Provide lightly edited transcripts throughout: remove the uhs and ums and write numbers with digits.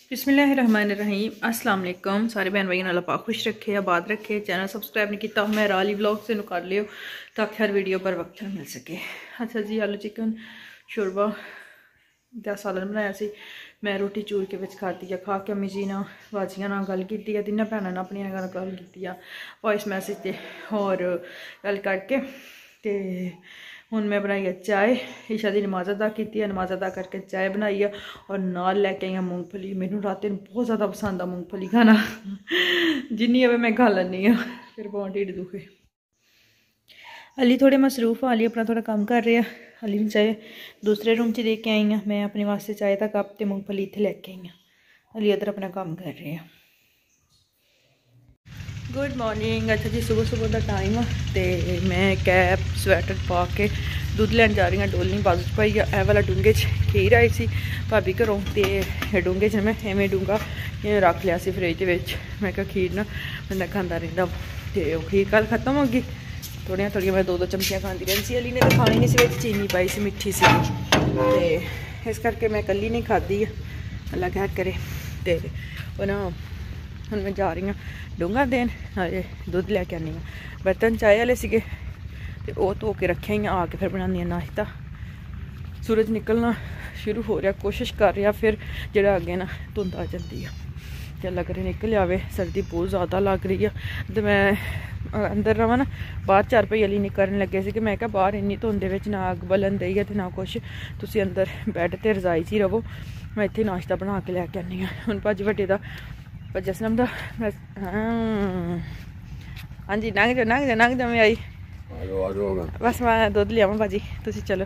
बिस्मिल्लाहिर्रहमानिर्रहीम अस्सलाम वालेकुम सारे बहन भाई अल्लाह पाक खुश रखे आबाद रखे। चैनल सबसक्राइब नहीं किया मैं राली व्लॉग से कर लियो ताकि हर वीडियो पर वक्त मिल सके। अच्छा जी आलू चिकन शोरबा दा सालन बनाया सी। मैं रोटी चूर के विच खाती है खा के अम्मी जी ना बाजियां ना गल की तिना भैनों ने अपन गल की वॉइस मैसेज से और गल करके ते हुण मैं बनाई है चाय। ईशा की नमाज अदा की नमाज अदा करके चाय बनाई है और नाल लैके आई मूँगफली। मैनू रात बहुत ज़्यादा पसंद आ मूँगफली खाना जिन्नी अवे मैं खा लैनी हाँ फिर बहुत ढिड दुखे। अली थोड़े मसरूफ अली अपना थोड़ा काम कर रहे हैं। अली भी चाय दूसरे रूम च दे के आई हाँ। मैं अपने वास्ते चाय का कप तो मूँगफली इत्थे लैके आई हाँ। अली इधर अपना काम कर रहे हैं। Good morning. अच्छा जी सुबह सुबह का टाइम है तो मैं कैप स्वेटर पा के दूध लैन जा रही हूँ। डोलनी बाजू च पाई है। वाला डूंगे खीर आई सी भाभी घरों तो डूंगे च मैं इवें डूंगा रख लिया सी फ्रिज मैं क्या खीर ना बंदा खाता रहा तो खीर कल खत्म हो गई। थोड़िया थोड़िया मैं दो चमचियाँ खाती रही सी। अली ने तो खानी नहीं सी चीनी पाई सी मिठी सी तो इस करके मैं कली नहीं खाधी है अल्लाह खैर करे। तो ना हुण मैं जा रही हूँ डूंगा देन अरे दुध लैके आनी हूँ। बर्तन चाय वाले सीगे तो वह धो के रखे ही आके फिर बनानी नाश्ता। सूरज निकलना शुरू हो रहा कोशिश कर रहा फिर जो अगे ना धुंध आ जाती है तो अल्लाह करे निकल आवे। सर्दी बहुत ज़्यादा लग रही है तो मैं अंदर रहा ना बाहर चार भाई अली नहीं करन लगे सी कि मैं क्या बाहर इन्नी धुंध ना अग बलन दी है तो ना कुछ तुसी अंदर बैड ते रजाई च ही रवो। मैं इत्थे नाश्ता बना के लैके आनी हाँ। हुण भाजी वड्डे दा पर जसनम दा हाँ जी नंग जा मैं आई बस मैं दुध लिया भाजी तुसी चलो।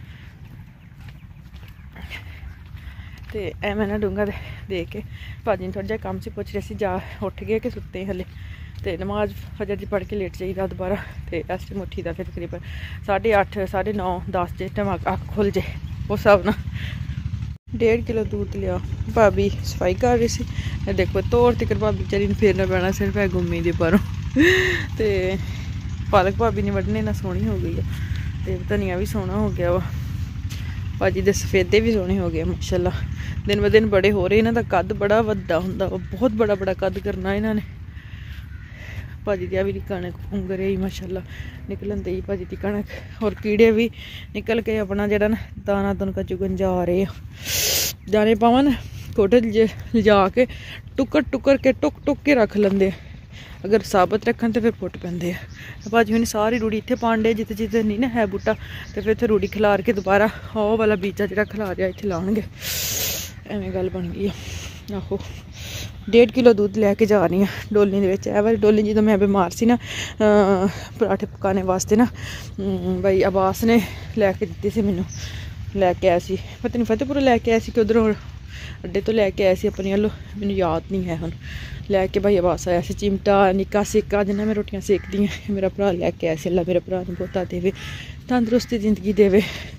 तो ए मैं ना डूंगा दे के भाजी ने थोड़ा जहा काम से पूछ रहे सी जा उठ गए कि सुते हले तो नमाज फजर जी पढ़ के लेट जाइए दोबारा तो इस टाइम उठी फिर तकरीबन 8:30 9:30 10 जिस टाइम अख खुल जाए उस हिसाब ना 1.5 किलो दूध लिया। भाभी सफाई कर रही सी देखो तोड़ तक भाभी बेचारी ने फेरना पैना सिर्फ है गुम्मी दे परों तो पालक भाभी ने वढ़ने ना सोहनी हो गई है तो धनिया भी सोहना हो गया वा। भाजी दे सफेदे भी सोहने हो गए माशाल्लाह। दिन ब दिन बड़े हो रहे इन्हों का कद बड़ा वड्डा हुंदा बहुत बड़ा बड़ा कद करना इन्होंने। भाजी दी भी कणक उंगरे ही माशाल्लाह निकलन दी भाजी की कणक और कीड़े भी निकल के अपना जरा ना दाना दुनका चुगन जा रहे हैं। दाने पावन कोठे लिजा के टुकर के टुक के रख लेंदे अगर साबत रखन तो फिर फुट पेंदे आ। भाजी उन्हें सारी रूड़ी इत्थे पांडे जिते जिते नहीं ना है बूटा तो फिर इत्थे रूड़ी खिलार के दोबारा ओह वाला बीजा जो खिलार रहा इत्थे लाउणगे एवें गल बन गई है। आहो 1.5 किलो दूध लैके जा रही हाँ डोलनी ए वाली डोलनी जो मैं बीमार सी ना पराठे पकाने वास्ते ना भाई अब्बास ने लैके दी सी मैनू लैके आया सी पता नहीं फतेहपुर लैके आया सी कि उधरों अड्डे तो लैके आया सी अपनी वालों मैनू याद नहीं है। हुण लैके भाई अब्बास आया सी चिमटा निक्का सेका जिन्ना मैं रोटियां सेकदी हाँ मेरा भरा लैके आया सी। अल्लाह मेरे भरा नूं बहुता देवे तंदरुस्ती जिंदगी देवे।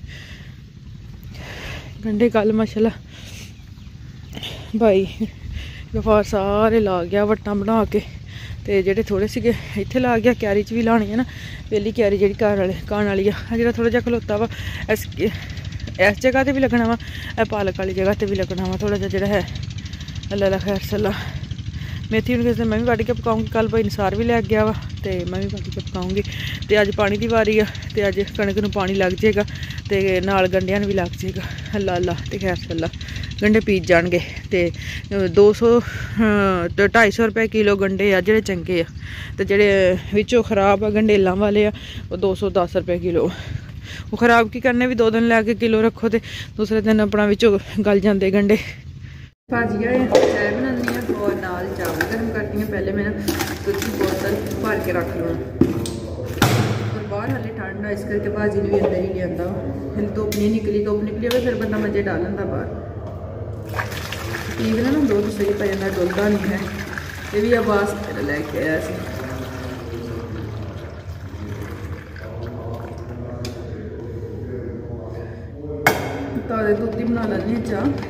गंढे कल माशाल्लाह भाई गफार सारे ला गया वट्टां बना के तो जेडे थोड़े से इत्थे ला गया क्यारी च भी लानी है ना पहली क्यारी जी घर वाले खाने वाली है जो थोड़ा जहा खलोता वा इस जगह पर भी लगना वा पालक वाली जगह पर भी लगना वा थोड़ा जहा है। अल्लाह खैर सल्ला मेथी किस दिन मैं भी वढ़ के पकाऊँगी। कल भाई निसार भी लै गया वा तो मैं भी वढ़ के पकाऊँगी तो अज पानी की वारी है तो अज कणक नूं पानी लग जाएगा तो नाल गंढियां भी लग जाएगा। अल्लाह अल्लाह तो खैर सल्ला गंढे पीज जाएंगे तो 200 तो 250 रुपये किलो गंढे आ जोड़े चंगे आ तो जोड़े विचों खराब आ गंढेलों वाले आ वो 210 रुपये किलो। वो खराब की करने भी 2 दिन लैके किलो रखो तो दूसरे दिन अपना विचों गल जाते गंढे। भाजी चाय बनानी है और नाल चावल गर्म करती हैं। पहले मैं दूध की बोतल भर के रख लूँ और बाहर हाले ठंड है इस करके भाजी ने भी अंदर ही लिया धुप नहीं निकली धुप निकली हो फिर बंदा मजे डाल लेंदा बाहर टीवी ना दुध सही पै जाता डुलदा नहीं है। ये भी आवाज लैके आया सी ताज़े दुध ही बना लैने चाह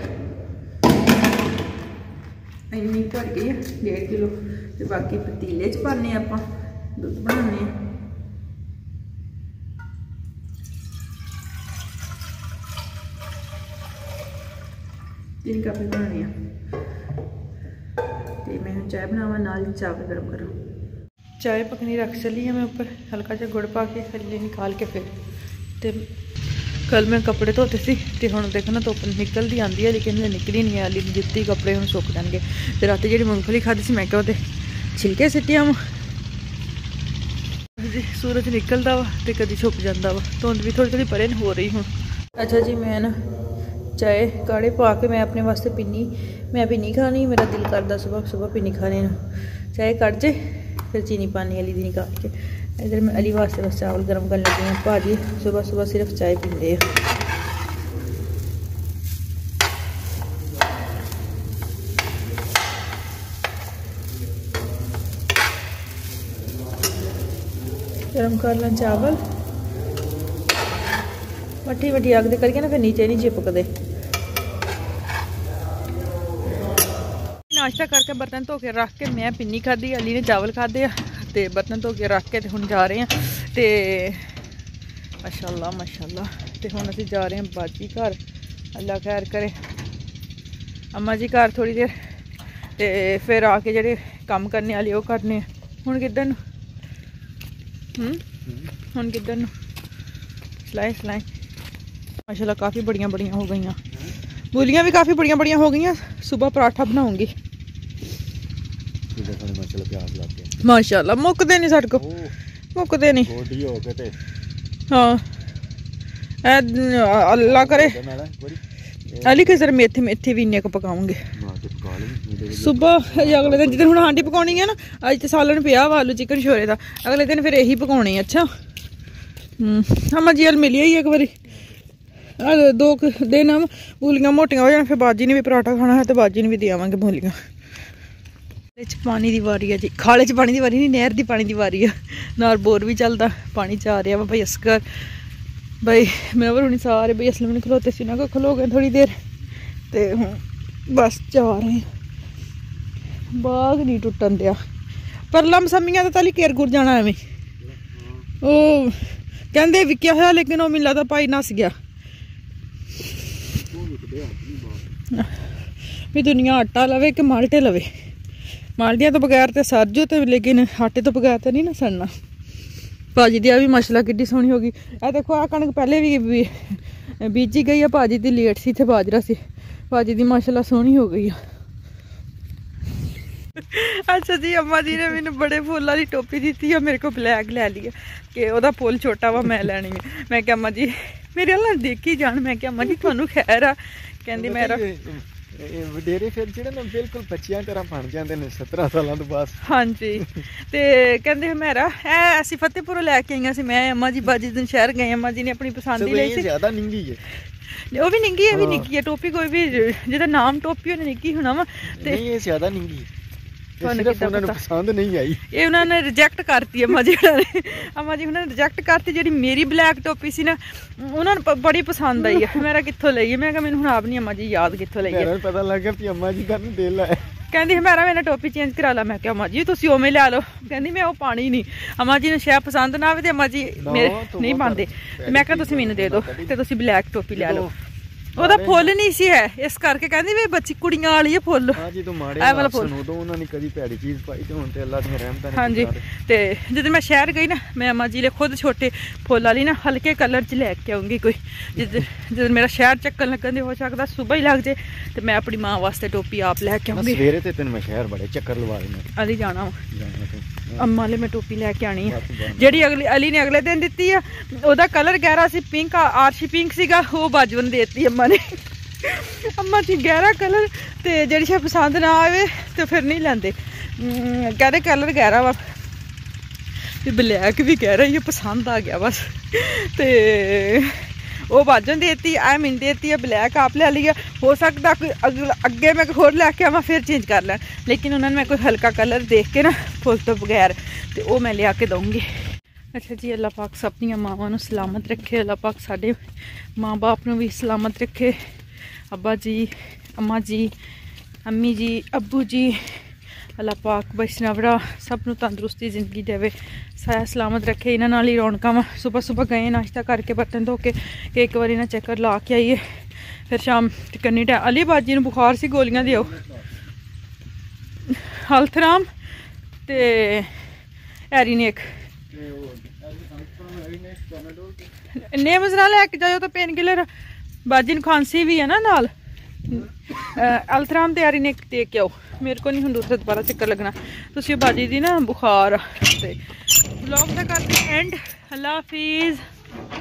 इन्नी भर गई है 1.5 किलो तो बाकी पतीले च पाने आपां दुध बनाने 3 कप बनाने तो मैं चाय बनावा नाल चावल गर्म करूँ। चाय पकनी रख चली है मैं ऊपर, हल्का जा गुड़ पा के थल्ले निकाल के फिर तो कल मैं कपड़े धोते सी तो हुण देखो ना धुप्प निकलती आती है लेकिन निकली नहीं है। अली जितनी कपड़े हुण सुक जाएंगे। तो रात जी मूंगफली खाधी सी मैं क्या छिलके सिटिया वा जी। सूरज निकलता वा तो कभी छुप जाता वा, धुंध भी थोड़ी थोड़ी परे हो रही हूँ। अच्छा जी मैं ना चाय काढ़े पा के मैं अपने वास्ते पीनी, मैं भी नहीं खानी, मेरा दिल करता सुबह सुबह पीनी खाने ना। चाय कट जे फिर चीनी पानी अली दी निकाल के। इधर मैं अली वास्ते बस चावल गर्म करने लगी हूँ। भाजी सुबह सुबह सिर्फ चाय पीते हैं। गर्म कर ला चावल, मट्ठी मट्ठी अग दे करके ना फिर नीचे नहीं चिपकते। नाश्ता करके बर्तन धो के रख के मैं पिन्नी खाधी, अली ने चावल खाधे ते बर्तन धो के रख के ते हुण जा रहे हैं ते माशाअल्लाह माशाअल्लाह। ते हुण असीं जा रहे हैं बाजी घर, अल्लाह खैर करे। अम्मा जी घर थोड़ी देर ते फिर आके जेह्ड़े कम्म करने आह्ले ओह् करने। हुण किद्धर नूं हुण किद्धर नूं सलाई सलाई माशाअल्लाह काफ़ी बड़ियां बड़ियां हो गई, मूलियां भी काफ़ी बड़ियां बड़ियां हो गई। सुबह पराठा बनाऊंगी माशाअल्लाह। मुकदे नहीं साढ़े को, मुकदे नहीं। हाँ अल्लाह करे अली के सर मेथे मेथे भी इन्ने को पकाऊंगे सुबह। अगले दिन जिस दिन हांडी पकानी है ना, अज तो सालन पिया वा आलू चिकन शोरे का, अगले दिन फिर यही पकाने। अच्छा अम्मा जी अल मिली ही एक बारी 2 दिन मूलियां मोटियां हो जान, फिर बाजी ने भी पराठा खाना है तो बाजी ने भी दे आवांगे मूलियां। पानी की वारी है जी, खाले च पानी की वारी नहीं, नहर की पानी की वारी है। नाल बोर भी चलता, पानी चा रहा वा भाई असगर भाई मैं होनी सारे भाई असलम ने खलोते सी ना, खलो गए थोड़ी देर तो बस जा रहे हैं। बाग नहीं टुटन दिया, पर लमसमियां तो तली केर गुर जाना एवं ओ कहते विकिया होया, लेकिन वो मिला तो भाई नस गया भी। दुनिया आटा लवे कि माल्टे लवे, माल्टियां तो बगैर तो सर जो तो, लेकिन आटे तो बगैर तो नहीं ना सड़ना। भाजी दी भी माशाल्लाह कितनी सोहनी होगी। आ देखो आ कणक पहले भी बीजी गई है, भाजी दी लेट सी थे बाजरा सी, भाजी दी माशाल्लाह सोहनी हो गई है। अच्छा जी अम्मा जी ने मैंने बड़े फुल वाली टोपी दी थी और मेरे को ब्लैक ले लिया कि ओदा फुल छोटा वा मैं लैनी है। मैं क्या अम्मा जी मेरे अल्लाह देखी जान, मैं क्या अम्मा जी थानू खैर आ, कहंदी मेरा वडेरे फिर जेड़े ना बिल्कुल बच्चियां तरह बन जांदे ने 17 सालां तो बाद। हाँ जी ते कहंदे मेरा ऐ असी फतेहपुर लैके आईयां सी, मैं अम्मा जी बाजी दिन शहर गए, अम्मा जी ने अपनी पसंद ही लई सी। ज्यादा निंगी है वो भी निंगी है, भी निक्की है टोपी, कोई भी जेदा नाम टोपी होने निक्की होना वा ते नहीं ये ज्यादा निंगी है, सिर्फ उन्होंने पसंद नहीं आई, ये उन्होंने रिजेक्ट करती अम्मा जी ने। अम्मा जी उन्होंने रिजेक्ट करती, जी मेरी ब्लैक टोपी सी ना उन्होंने बड़ी पसंद आई है। मेरा कितों लई है, मैं क्या मैंने आप नहीं अम्मा जी याद कितों लई है। पता लग गया कि अम्मा जी का दिल है, कहती मेरा मैंने टोपी चेंज करा ला। मैं क्या अम्मा जी तुम उवें लै लो, कहती मैं वो पानी नहीं, अम्मा जी ने शायद पसंद ना आवे तो अम्मा जी मेरे नहीं पाते। मैं क्या तुम मैनू दे दो तो तुम ब्लैक टोपी लै लो। ਉਹਦਾ ਫੁੱਲ नहीं सी है, इस करके कहती भी बच्ची कुड़ियां वाली है फुੱਲ। हाँ जी तो माड़े वाला फुੱਲ उदों उन्हां ने कदी भैड़ी चीज़ पाई ते हुण ते अल्लाह दी रहमतां ने। हाँ जी ते जदों मैं शहर गई ना, मैं अम्मा जी ले खुद छोटे फुੱਲ वाली ना हल्के कलर च लैके आऊँगी कोई। जदों मेरा शहर चक्कर लगन दे हो सकदा सुबह ही लग जाए तो मैं अपनी माँ वास्ते टोपी आप लैके आऊँगी। सवेरे ते तेन मैं शहर बड़े चक्कर लवा देने अली जाना अम्मा ले मैं टोपी लैके आनी है जी। अगली अली ने अगले दिन दी है, वह कलर गहरा सी पिंक, आरशी पिंक सीगा, वो बाजवन देती अम्मा ने। अम्मा जी गहरा कलर तो जी शायद पसंद ना आए तो फिर नहीं लेंदे, कहते कलर गहरा वा, ब्लैक भी गहरा ही पसंद आ गया बस। तो वो बाजन देती है, मैंने देती है ब्लैक आप ले लिया। हो सकता कोई अगे मैं होर लैके आवा फिर चेंज कर लैं, लेकिन उन्होंने मैं कोई हल्का कलर देख के ना फुल तो बगैर तो वो मैं लिया के दूँगी। अच्छा जी अल्लाह पाक सबनिया मावां नूं सलामत रखे, अल्लाह पाक साडे माँ बाप नूं भी सलामत रखे। अब्बा जी, अम्मा जी, अम्मी जी, अब्बू जी, अल्लाह पाक वैष्णवरा सब नूं तंदुरुस्ती जिंदगी देवे, साया सलामत रखे। इन्हां नाल ही रौनकां वा। सुबह सुबह गए नाश्ता करके बर्तन धो के एक बारी ना चक्कर ला के आइए, फिर शाम करनी टाइम। अली बाजी नूं बुखार सी गोलियां देओ। ਹਲਥਰਾਮ ਤੇ ਐਰੀਨੇਕ ਨੇਮਜ਼ ਨਾਲ ਲੈ ਕੇ ਜਾਓ ਤਾਂ ਪੇਨ ਕਿਲਰ ਬਾਜੀ ਨੂੰ ਖਾਂਸੀ ਵੀ ਹੈ ਨਾ ਨਾਲ ਅਲਥਰਾਮ ਤੇ ਐਰੀਨੇਕ ਦੇ ਕੇ ਆਓ ਮੇਰੇ ਕੋਲ ਨਹੀਂ ਹੁਣ ਦੂਸਰਾ ਦੁਬਾਰਾ ਚੱਕਰ ਲੱਗਣਾ ਤੁਸੀਂ ਬਾਜੀ ਦੀ ਨਾ ਬੁਖਾਰ ਤੇ ਵਲੌਗ ਦਾ ਕਰਦੇ ਐਂਡ ਅੱਲਾ ਹਾਫਿਜ਼।